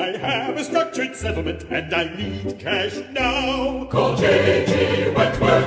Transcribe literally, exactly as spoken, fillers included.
I have a structured settlement and I need cash now. Call J G Wentworth.